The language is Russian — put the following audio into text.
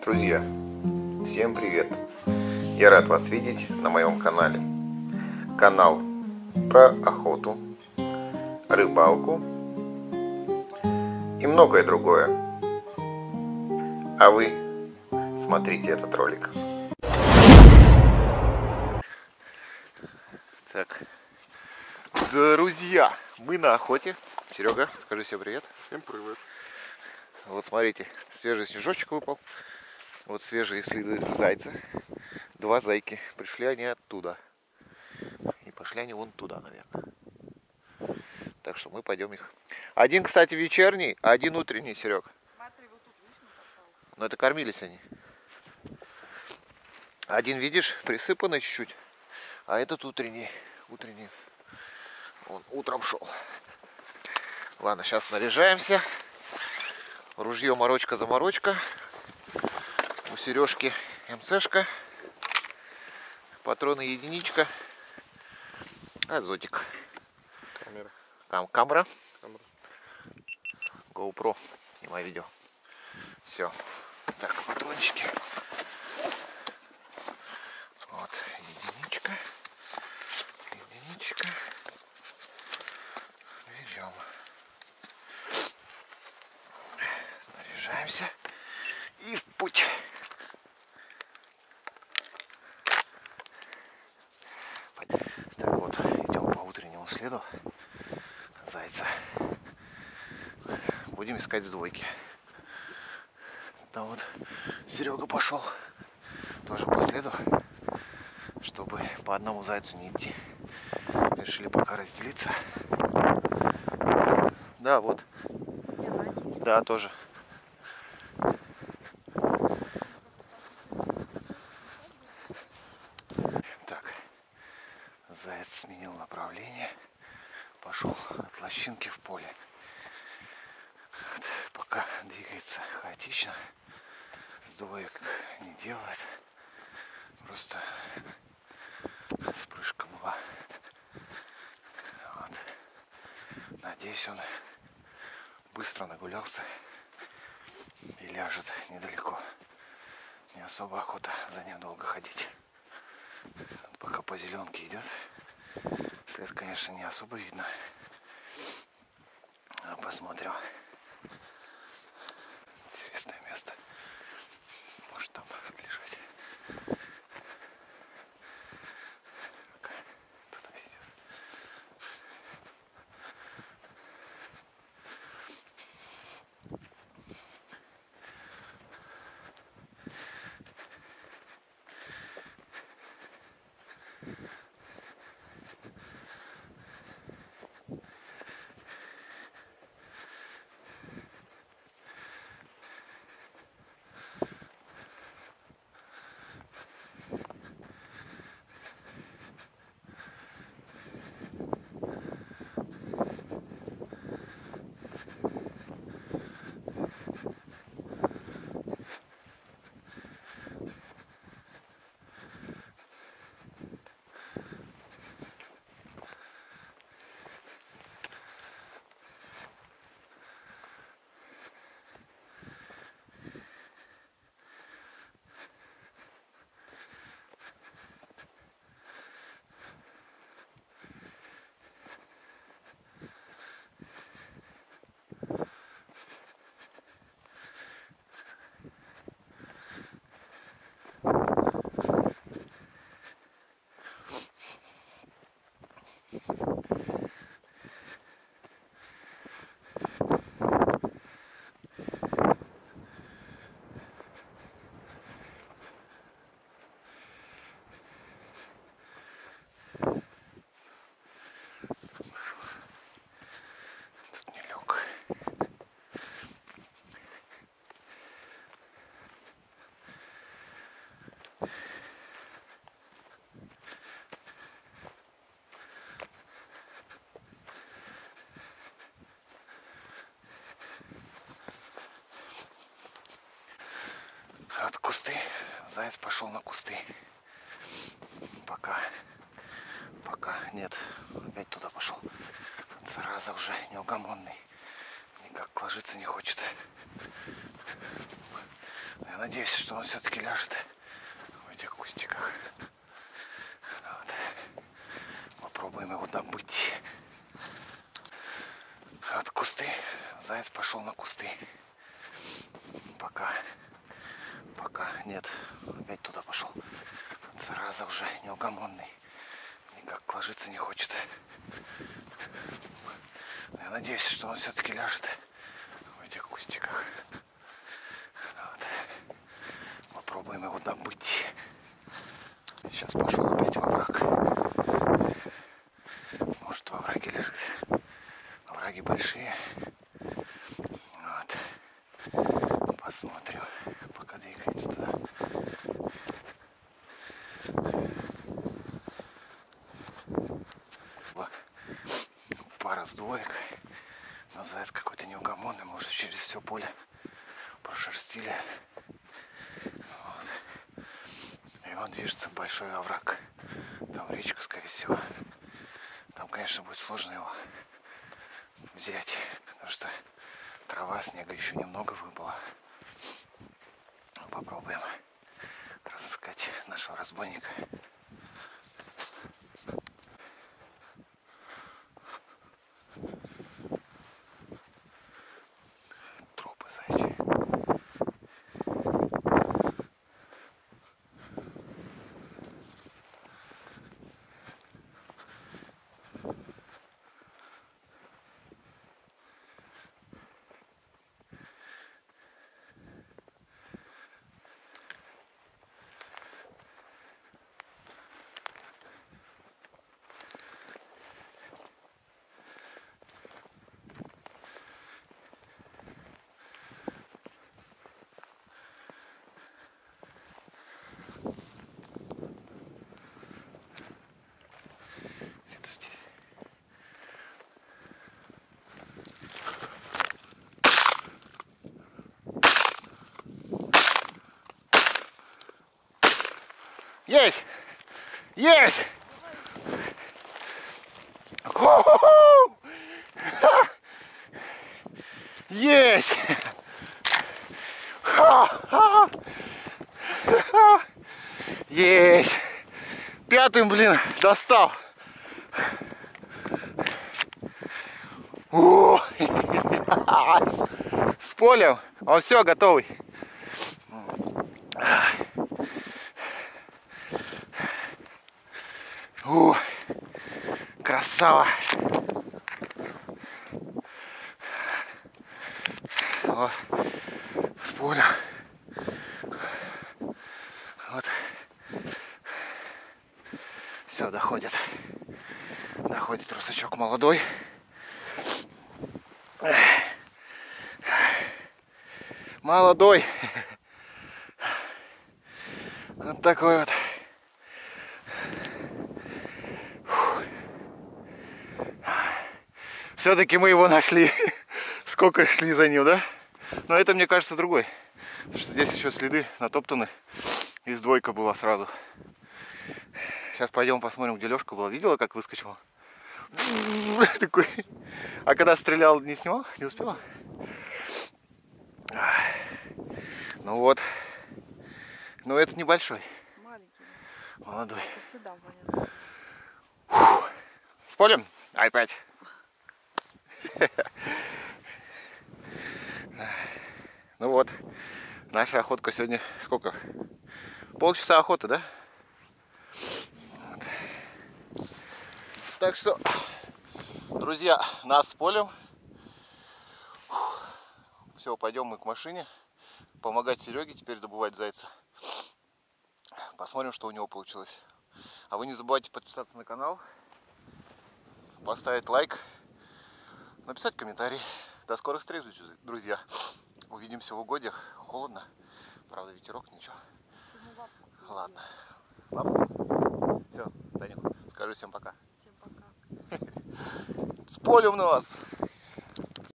Друзья, всем привет! Я рад вас видеть на моем канале. Канал про охоту, рыбалку и многое другое. А вы смотрите этот ролик. Так, друзья, мы на охоте. Серега, скажи всем привет. Всем привет. Вот смотрите, свежий снежочек выпал. Вот свежие следы зайца. Два зайки. Пришли они оттуда. И пошли они вон туда, наверное. Так что мы пойдем их. Один, кстати, вечерний, а один утренний, Серег. Смотри, вот тут вишня попала. Но это кормились они. Один, видишь, присыпанный чуть-чуть. А этот утренний. Утренний. Он утром шел. Ладно, сейчас снаряжаемся. Ружье морочка-заморочка. У Сережки МЦшка. Патроны единичка. Азотик. Камера. Камера. Камера. GoPro. Снимай видео. Все. Так, патрончики. Вот. Единичка. Единичка. Берем. Снаряжаемся. И в путь. Так вот, идем по утреннему следу зайца. Будем искать с двойки. Да вот, Серега пошел тоже по следу, чтобы по одному зайцу не идти. Решили пока разделиться. Да, вот. Да, тоже. Так, заяц сменил направление, пошел от лощинки в поле. Вот, пока двигается хаотично, сдвоек не делает, просто вспышка была. Вот. Надеюсь, он быстро нагулялся и ляжет недалеко. Не особо охота за ним долго ходить. Пока по зеленке идет. След, конечно, не особо видно. Но посмотрим. Интересное место. Может там лежать. Туда идет. Тут не лег. От кусты. Заяц пошел на кусты. Пока нет. Опять туда пошел. Зараза уже неугомонный. Никак ложиться не хочет. надеюсь, что он все-таки ляжет в этих кустиках. Вот. Попробуем его добыть. Вот кусты. Заяц пошел на кусты. Пока нет. Опять туда пошел. Зараза уже неугомонный. Никак ложиться не хочет. Я надеюсь, что он все-таки ляжет в этих кустиках. Вот. Попробуем его добыть. Сейчас пошел опять во враг. Может, во враге лежит. Овраги большие. Вот. Посмотрим, пока двигается туда. Пара сдвоек. Но заяц какой-то неугомонный. Может, через все поле прошерстили. Вот. И он движется в большой овраг. Там речка, скорее всего. Там, конечно, будет сложно его взять, потому что трава, снега еще немного выпало. Попробуем разыскать нашего разбойника. Тропы зайчи. Есть! Есть! Хо-хо-хо! Есть! Ха-ха! Есть! Пятым, блин, достал! О! С полем! Он все, готовый! Красава! О, с поля. Вот. Все, доходит. Доходит русачок молодой. Молодой. Вот такой вот. Все-таки мы его нашли. Сколько шли за ним, да? Но это, мне кажется, другой. Потому что здесь еще следы натоптаны. И сдвойка была сразу. Сейчас пойдем посмотрим, где Лешка была. Видела, как выскочила? Такой. А когда стрелял, не снимал? Не успела? Ну вот. Но это небольшой. Маленький. Молодой. По следам понятно. С полем? Опять. Ну вот, наша охотка сегодня сколько? Полчаса охоты, да? Вот. Так что, друзья, нас с полем. Все, пойдем мы к машине. Помогать Сереге теперь добывать зайца. Посмотрим, что у него получилось. А вы не забывайте подписаться на канал, поставить лайк, написать комментарий. До скорых встреч, друзья. Увидимся в угодьях. Холодно. Правда, ветерок, ничего. Ладно. Все, Танюх, скажи всем пока. Всем пока. С полем на вас!